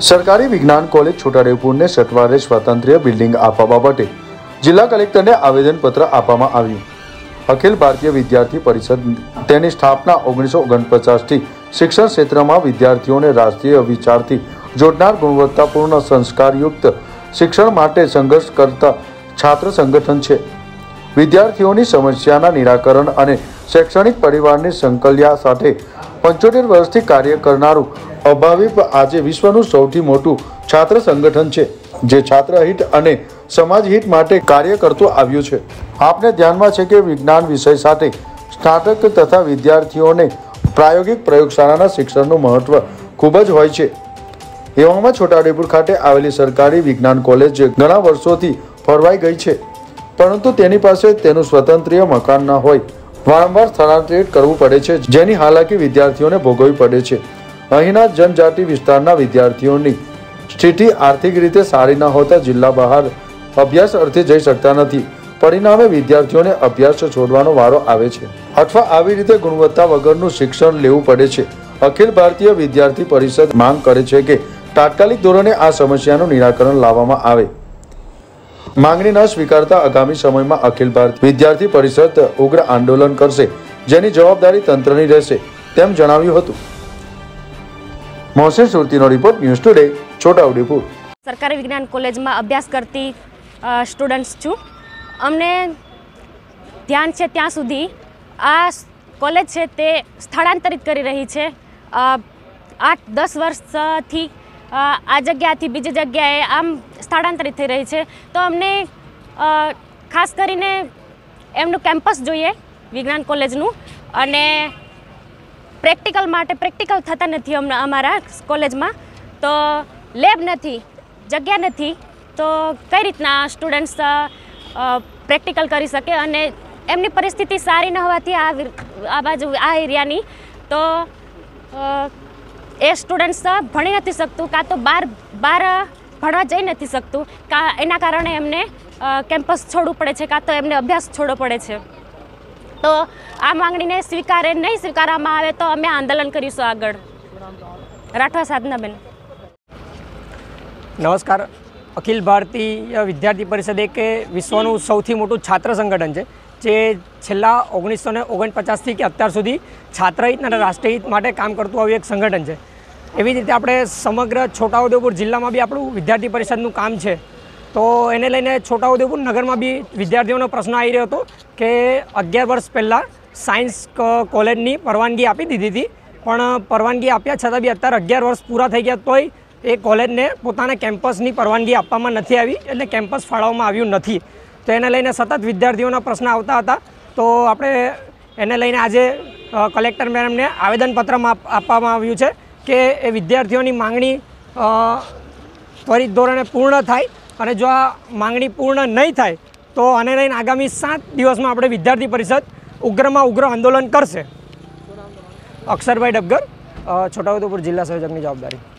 सरकारी विज्ञान कॉलेज छोटाउदेपुर ने सटवारे स्वातंत्र्य बिल्डिंग आपवा बाबते जिला कलेक्टर ने आवेदनपत्र आपवामां आव्युं। अखिल भारतीय विद्यार्थी परिषद तेनी स्थापना 1949 थी शिक्षण क्षेत्र में विद्यार्थियों ने राष्ट्रीय विचारथी जोड़नार गुणवत्तापूर्ण संस्कारयुक्त शिक्षण माटे संघर्ष करता छात्र संगठन छे। विद्यार्थियों समस्याना निराकरण अने शैक्षणिक परिवार संकल्या साथे 75 वर्षथी कार्य करनारू अभाविप आज विश्वનું સૌથી મોટું छात्र संगठन છે જે छात्र हित અને समाज हित માટે કાર્ય કરતું આવ્યું છે। આપને ધ્યાનમાં છે કે વિજ્ઞાન વિષય સાથે સ્નાતક તથા વિદ્યાર્થીઓને પ્રાયોગિક પ્રયોગશાળાના શિક્ષણનું મહત્વ ખૂબ જ હોય છે। એવામાં છોટાઉદેપુર ખાતે આવેલી સરકારી વિજ્ઞાન કોલેજ ઘણા વર્ષોથી ફરવાઈ ગઈ છે, પરંતુ તેની પાસે તેનું સ્વતંત્ર મકાન ન હોય, વારંવાર સ્થળાંતરિત કરવું પડે છે, જેની હાલાકી વિદ્યાર્થીઓને ભોગવવી પડે છે। અહીંના जनजाति विस्तारना विद्यार्थीओनी स्थिति आर्थिक रीते सारी न होता जिल्ला बहार अभ्यास अर्थे जई सकता नथी। परिणामे विद्यार्थीओने अभ्यास छोड़वानो वारो आवे छे अथवा आवी रीते गुणवत्ता वगरनुं शिक्षण लेवुं पड़े छे। अखिल भारतीय विद्यार्थी परिषद मांग करे छे के तात्कालिक धोरणे आ समस्यानुं निराकरण लाववामां आवे। मांगणी न स्वीकारता आगामी समयमां अखिल भारतीय विद्यार्थी परिषद उग्र आंदोलन करशे, जेनी जवाबदारी तंत्रनी रहेशे तेम जणाव्युं हतुं। मोहसिन सुरतीनो रिपोर्ट, न्यूज टुडे, छोटाउदेपुर। सरकारी विज्ञान कॉलेज में अभ्यास करती स्टूडंट्स छूँ। अमने ध्यान है त्या सुधी आ कॉलेज है ते स्थलांतरित करी रही है। 8-10 वर्ष थी आ जग्या थी बीजी जग्याए आम स्थलांतरित थी रही है। तो अमने खास करीने एमनु केम्पस जोईए विज्ञान कॉलेजनु अने प्रेक्टिकल माटे प्रेक्टिकल थता नथी अमारा कॉलेज में। तो लेब नथी, जग्या नथी, तो कई रीतना स्टूडेंट्स प्रेक्टिकल करी सके अने एमनी परिस्थिति सारी न होवाथी आ बाजू आ एरियानी तो ए स्टूडेंट्स भणी नथी सकतुं का तो बार भणवा जई नथी सकतुं का एना कारणे एमने केम्पस छोड़वुं पड़े छे का तो एमने अभ्यास छोड़वो पड़े छे। तो आ मांगणी ने स्वीकारे नहीं स्वीकारामां आवे तो अमे आंदोलन करीशुं आगळ। राठवा साधनाबेन। नमस्कार। अखिल भारतीय विद्यार्थी परिषद एक विश्वનું સૌથી મોટું છાત્ર સંગઠન છે જે છેલ્લા 1949 થી કે અત્યાર સુધી છાત્રહિત અને રાષ્ટ્રહિત માટે કામ કરતું આવ્યું એક સંગઠન છે। એવી રીતે આપણે સમગ્ર છોટાઉદેપુર જિલ્લામાં બી આપણું વિદ્યાર્થી પરિષદનું કામ છે। तो एने लईने छोटाउदेपुर नगर में भी विद्यार्थीओं प्रश्न आई रह्यो हतो कि 11 वर्ष पहला साइंस कॉलेजनी परवानगी आपी दीधी थी, पण परवानगी आप्या छतां बी अत्यारे 11 वर्ष पूरा थई गया तोय ए कॉलेजने पोताना केम्पसनी परवानगी आपवामां नथी आवी, एटले केम्पस फाळववामां आव्युं नथी। तो एने लईने सतत विद्यार्थीओना प्रश्न आवता हता। तो आपणे एने लईने आजे कलेक्टर मेडમને आवेदनपत्रमां आपवामां आव्युं छे कि ए विद्यार्थीओनी मांगणी त्वरित धोरणे पूर्ण थाय અને જો આ માંગણી પૂર્ણ નહીં થાય તો આને લઈને આગામી 7 દિવસમાં આપણે વિદ્યાર્થી પરિષદ ઉગ્રમાં ઉગ્ર આંદોલન કરશે। અક્ષરભાઈ ડબગર, છોટાઉદેપુર જિલ્લા સંયોજકની જવાબદારી।